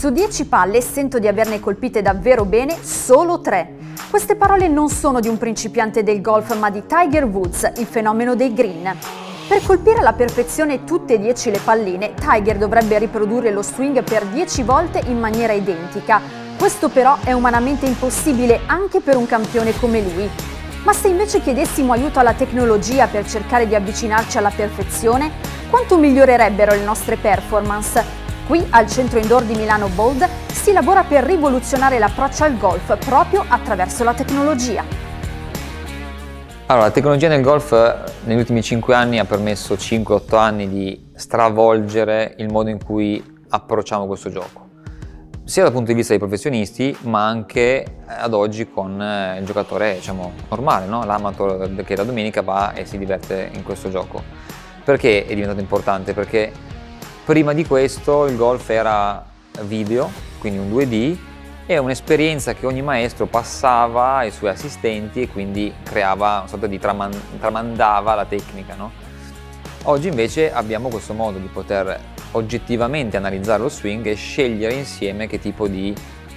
Su 10 palle sento di averne colpite davvero bene solo 3. Queste parole non sono di un principiante del golf, ma di Tiger Woods, il fenomeno dei green. Per colpire alla perfezione tutte e 10 le palline, Tiger dovrebbe riprodurre lo swing per 10 volte in maniera identica. Questo però è umanamente impossibile anche per un campione come lui. Ma se invece chiedessimo aiuto alla tecnologia per cercare di avvicinarci alla perfezione, quanto migliorerebbero le nostre performance? Qui al centro indoor di Milano Bold si lavora per rivoluzionare l'approccio al golf proprio attraverso la tecnologia. Allora, la tecnologia nel golf negli ultimi 5 anni ha permesso 5-8 anni di stravolgere il modo in cui approcciamo questo gioco, sia dal punto di vista dei professionisti, ma anche ad oggi con il giocatore, diciamo, normale, no? L'amateur che la domenica va e si diverte in questo gioco. Perché è diventato importante? Perché prima di questo il golf era video, quindi un 2D, e un'esperienza che ogni maestro passava ai suoi assistenti e quindi creava una sorta di tramandava la tecnica, no? Oggi invece abbiamo questo modo di poter oggettivamente analizzare lo swing e scegliere insieme che tipo di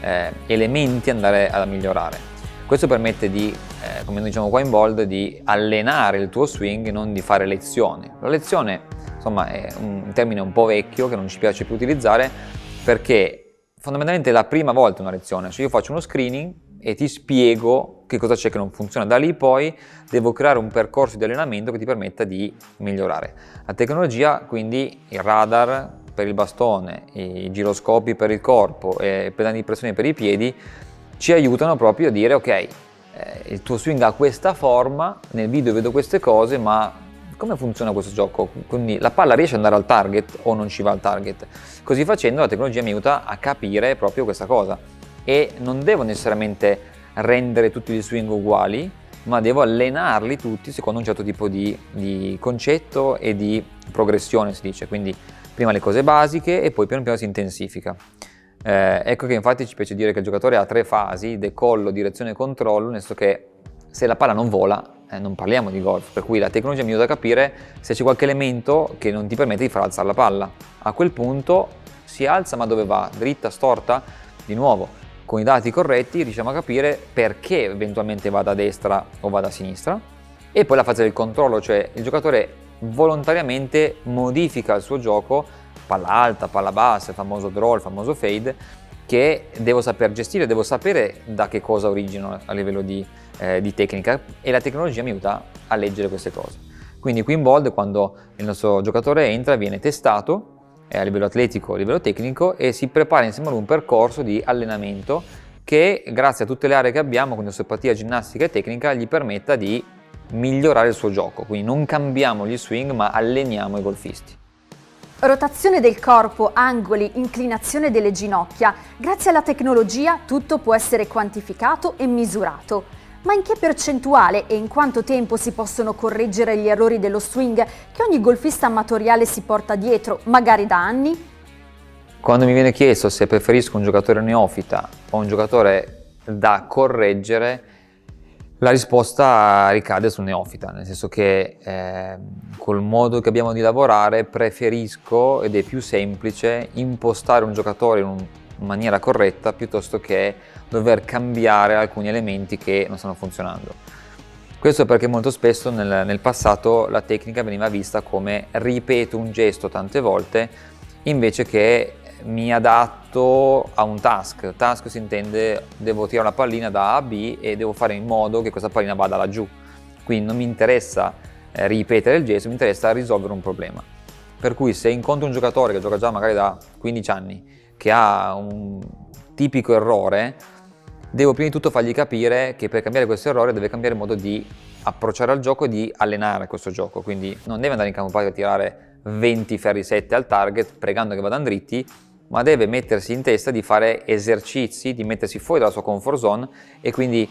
elementi andare a migliorare. Questo permette di, come noi diciamo qua in Bold, di allenare il tuo swing, non di fare lezioni. La lezione, insomma, è un termine un po' vecchio che non ci piace più utilizzare, perché fondamentalmente è la prima volta una lezione, cioè io faccio uno screening e ti spiego che cosa c'è che non funziona, da lì poi devo creare un percorso di allenamento che ti permetta di migliorare. La tecnologia, quindi il radar per il bastone, i giroscopi per il corpo e i pedali di pressione per i piedi, ci aiutano proprio a dire ok, il tuo swing ha questa forma, nel video vedo queste cose, ma come funziona questo gioco? Quindi la palla riesce ad andare al target o non ci va al target? Così facendo la tecnologia mi aiuta a capire proprio questa cosa, e non devo necessariamente rendere tutti gli swing uguali, ma devo allenarli tutti secondo un certo tipo di concetto e di progressione, si dice. Quindi prima le cose basiche e poi piano piano si intensifica. Ecco che infatti ci piace dire che il giocatore ha 3 fasi: decollo, direzione e controllo, nel senso che se la palla non vola non parliamo di golf, per cui la tecnologia mi aiuta a capire se c'è qualche elemento che non ti permette di far alzare la palla. A quel punto si alza, ma dove va? Dritta, storta? Di nuovo, con i dati corretti riusciamo a capire perché eventualmente vada a destra o vada a sinistra. E poi la fase del controllo, cioè il giocatore volontariamente modifica il suo gioco, palla alta, palla bassa, il famoso draw, il famoso fade, che devo saper gestire, devo sapere da che cosa originano a livello di tecnica, e la tecnologia mi aiuta a leggere queste cose. Quindi qui in Bold, quando il nostro giocatore entra, viene testato a livello atletico, a livello tecnico, e si prepara insieme a lui un percorso di allenamento che, grazie a tutte le aree che abbiamo, quindi osteopatia, ginnastica e tecnica, gli permetta di migliorare il suo gioco. Quindi non cambiamo gli swing, ma alleniamo i golfisti. Rotazione del corpo, angoli, inclinazione delle ginocchia. Grazie alla tecnologia tutto può essere quantificato e misurato. Ma in che percentuale e in quanto tempo si possono correggere gli errori dello swing che ogni golfista amatoriale si porta dietro, magari da anni? Quando mi viene chiesto se preferisco un giocatore neofita o un giocatore da correggere, la risposta ricade sul neofita, nel senso che col modo che abbiamo di lavorare preferisco, ed è più semplice, impostare un giocatore in maniera corretta piuttosto che dover cambiare alcuni elementi che non stanno funzionando. Questo perché molto spesso nel passato la tecnica veniva vista come ripeto un gesto tante volte invece che mi adatto a un task. Task si intende devo tirare una pallina da A a B e devo fare in modo che questa pallina vada laggiù. Quindi non mi interessa ripetere il gesto, mi interessa risolvere un problema. Per cui se incontro un giocatore che gioca già magari da 15 anni, che ha un tipico errore, devo prima di tutto fargli capire che per cambiare questo errore deve cambiare il modo di approcciare al gioco e di allenare questo gioco. Quindi non deve andare in campo a tirare 20 ferri 7 al target pregando che vadano dritti, ma deve mettersi in testa di fare esercizi, di mettersi fuori dalla sua comfort zone e quindi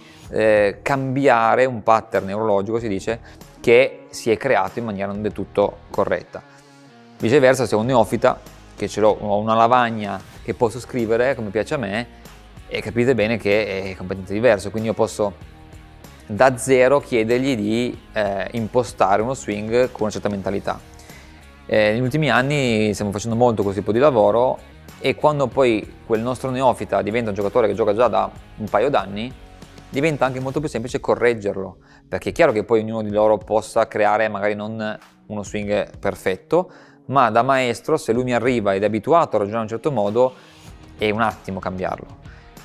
cambiare un pattern neurologico, si dice, che si è creato in maniera non del tutto corretta. Viceversa, se ho un neofita che ho una lavagna che posso scrivere come piace a me, e capite bene che è completamente diverso, quindi io posso da zero chiedergli di impostare uno swing con una certa mentalità. Negli ultimi anni stiamo facendo molto questo tipo di lavoro e quando poi quel nostro neofita diventa un giocatore che gioca già da un paio d'anni, diventa anche molto più semplice correggerlo, perché è chiaro che poi ognuno di loro possa creare magari non uno swing perfetto, ma da maestro, se lui mi arriva ed è abituato a ragionare in un certo modo, è un attimo cambiarlo.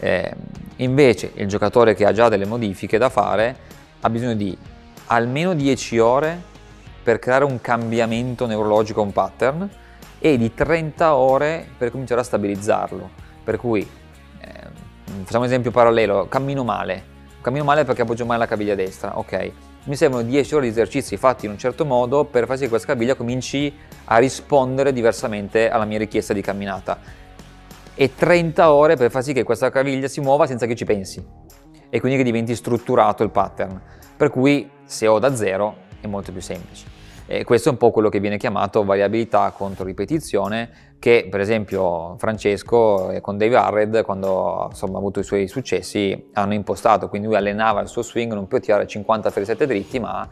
Invece il giocatore che ha già delle modifiche da fare ha bisogno di almeno 10 ore per creare un cambiamento neurologico a un pattern e di 30 ore per cominciare a stabilizzarlo. Per cui, facciamo un esempio parallelo, cammino male perché appoggio male la caviglia destra, ok, mi servono 10 ore di esercizi fatti in un certo modo per far sì che questa caviglia cominci a rispondere diversamente alla mia richiesta di camminata, e 30 ore per far sì che questa caviglia si muova senza che ci pensi e quindi che diventi strutturato il pattern, per cui se ho da zero è molto più semplice. E questo è un po' quello che viene chiamato variabilità contro ripetizione, che per esempio Francesco con Dave Harrod, quando insomma, ha avuto i suoi successi, hanno impostato, quindi lui allenava il suo swing non per tirare 50 ferri dritti, ma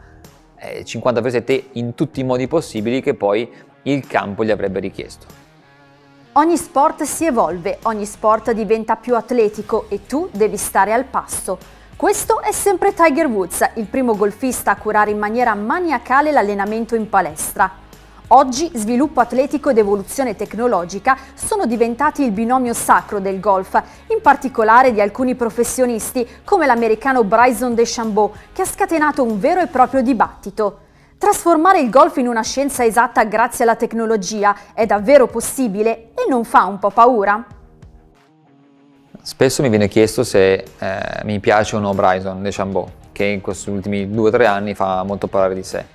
50 ferri in tutti i modi possibili che poi il campo gli avrebbe richiesto. Ogni sport si evolve, ogni sport diventa più atletico e tu devi stare al passo. Questo è sempre Tiger Woods, il primo golfista a curare in maniera maniacale l'allenamento in palestra. Oggi sviluppo atletico ed evoluzione tecnologica sono diventati il binomio sacro del golf, in particolare di alcuni professionisti come l'americano Bryson DeChambeau, che ha scatenato un vero e proprio dibattito. Trasformare il golf in una scienza esatta grazie alla tecnologia è davvero possibile e non fa un po' paura? Spesso mi viene chiesto se mi piace o no Bryson DeChambeau, che in questi ultimi 2 o 3 anni fa molto parlare di sé.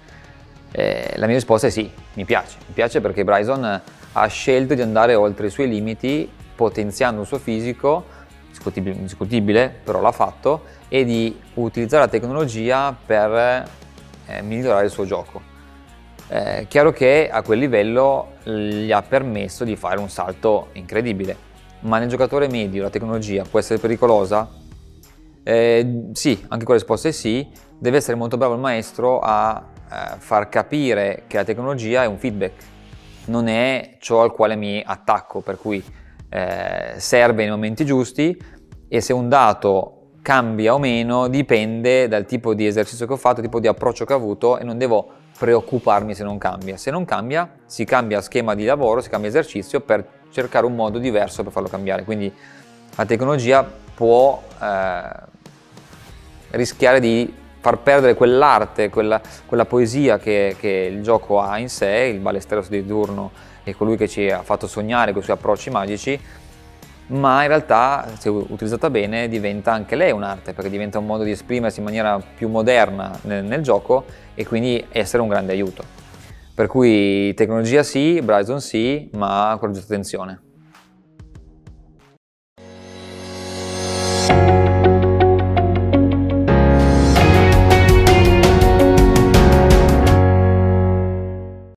La mia risposta è sì, mi piace perché Bryson ha scelto di andare oltre i suoi limiti, potenziando il suo fisico, indiscutibile, però l'ha fatto, e di utilizzare la tecnologia per migliorare il suo gioco. Chiaro che a quel livello gli ha permesso di fare un salto incredibile, ma nel giocatore medio la tecnologia può essere pericolosa? Sì, anche quella risposta è sì. Deve essere molto bravo il maestro a far capire che la tecnologia è un feedback, non è ciò al quale mi attacco, per cui serve nei momenti giusti, e se un dato cambia o meno dipende dal tipo di esercizio che ho fatto, tipo di approccio che ho avuto, e non devo preoccuparmi se non cambia. Se non cambia, si cambia schema di lavoro, si cambia esercizio per cercare un modo diverso per farlo cambiare. Quindi la tecnologia può rischiare di far perdere quell'arte, quella poesia che il gioco ha in sé, il ballesteros di turno è colui che ci ha fatto sognare con i suoi approcci magici, ma in realtà se utilizzata bene diventa anche lei un'arte, perché diventa un modo di esprimersi in maniera più moderna nel gioco e quindi essere un grande aiuto. Per cui tecnologia sì, Bryson sì, ma con giusta attenzione.